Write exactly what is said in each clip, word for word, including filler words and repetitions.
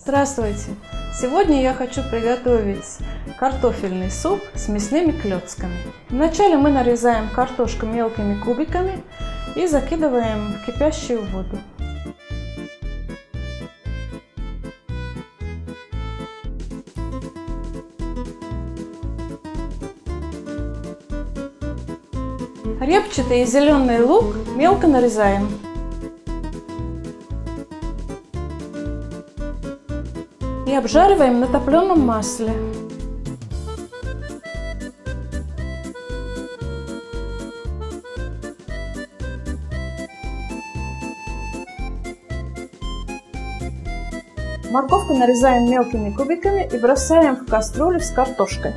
Здравствуйте! Сегодня я хочу приготовить картофельный суп с мясными клетками. Вначале мы нарезаем картошку мелкими кубиками и закидываем в кипящую воду. Репчатый и зеленый лук мелко нарезаем. И обжариваем на топленом масле. Морковку нарезаем мелкими кубиками и бросаем в кастрюлю с картошкой.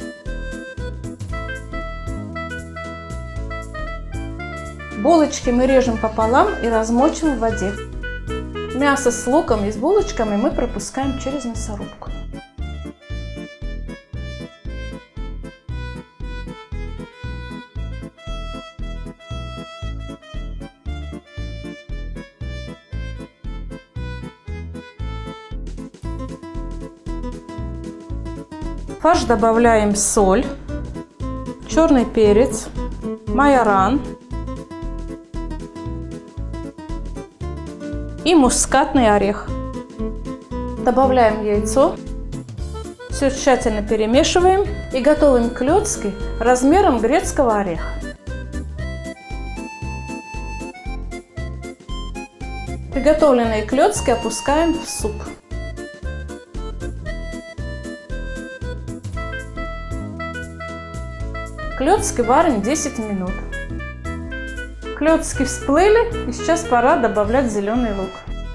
Булочки мы режем пополам и размочим в воде. Мясо с луком и с булочками мы пропускаем через мясорубку. В фарш добавляем соль, черный перец, майоран и мускатный орех. Добавляем яйцо, все тщательно перемешиваем и готовим клетки размером грецкого ореха. Приготовленные клетки опускаем в суп. Клетки варим десять минут. Клетки всплыли, и сейчас пора добавлять зеленый лук.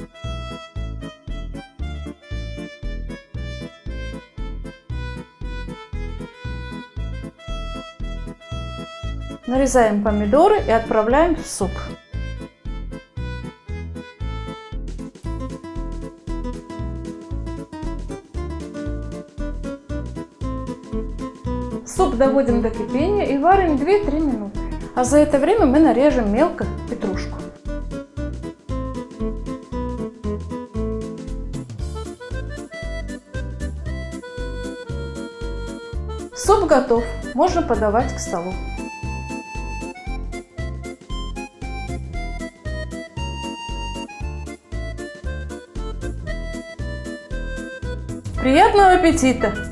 Нарезаем помидоры и отправляем в суп. Суп доводим до кипения и варим две-три минуты. А за это время мы нарежем мелко петрушку. Суп готов, можно подавать к столу. Приятного аппетита!